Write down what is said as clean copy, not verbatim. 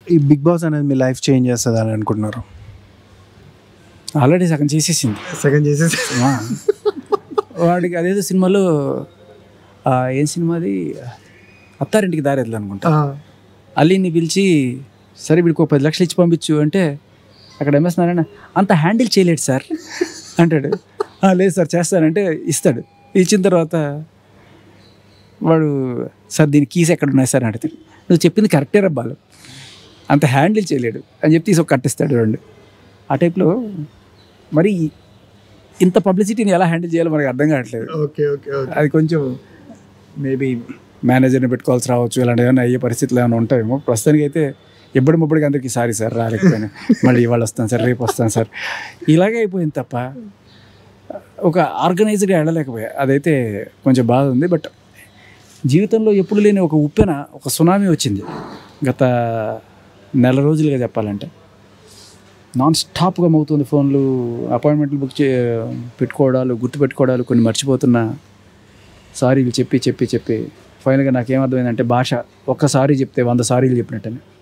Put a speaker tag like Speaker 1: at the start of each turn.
Speaker 1: ఈ big boss అనేది మీ life change చేస్తుంది అని అనుకుంటున్నారు?
Speaker 2: ఆల్రెడీ సగం చేసేసింది. వాడికి అదేదో సినిమాలో ఏం సినిమాది, అత్తారింటికి దారేది అనుకుంటా, అలీని పిలిచి సరే వీడికి 10 లక్షలు ఇచ్చి పంపించు అంటే అక్కడ ఎంఎస్ నారాయణ అంత హ్యాండిల్ చేయలేడు సార్ అంటాడు. లేదు సార్ చేస్తానంటే ఇస్తాడు. ఇచ్చిన తర్వాత వాడు సార్ దీని కీస్ ఎక్కడ ఉన్నాయి సార్ అంటే, నువ్వు చెప్పింది కరెక్టే రబ్బాలు, అంత హ్యాండిల్ చేయలేడు అని చెప్పి తీసి ఒక కట్టిస్తాడు. 2 ఆ టైప్లో. మరి ఇంత పబ్లిసిటీని ఎలా హ్యాండిల్ చేయాలో మనకు అర్థం కావట్లేదు. అది కొంచెం మేబీ మేనేజర్ని పెట్టుకోవాల్సి రావచ్చు, ఇలాంటి ఏమైనా అయ్యే పరిస్థితులు ఏమైనా ఉంటాయేమో. ప్రస్తుతానికి అయితే ఎప్పటికప్పుడు అందరికీ సారీ సార్ రాలేకపోయినా, మళ్ళీ ఇవాళ వస్తాను సార్, రేపు వస్తాను సార్, ఇలాగే అయిపోయింది తప్ప ఒక ఆర్గనైజ్డ్గా వెళ్ళలేకపోయా. అదైతే కొంచెం బాధ ఉంది. బట్ జీవితంలో ఎప్పుడు లేని ఒక ఉప్పెన, ఒక సునామీ వచ్చింది గత నెల రోజులుగా చెప్పాలంటే. నాన్ స్టాప్గా మోగుతుంది ఫోన్లు, అపాయింట్మెంట్లు బుక్ పెట్టుకోవడాలు, గుర్తు పెట్టుకోవడాలు, కొన్ని మర్చిపోతున్నా, సారీలు చెప్పి చెప్పి చెప్పి ఫైనల్గా నాకేమర్థమైందంటే భాష ఒక్కసారి చెప్తే 100 సారీలు చెప్పినట్టని.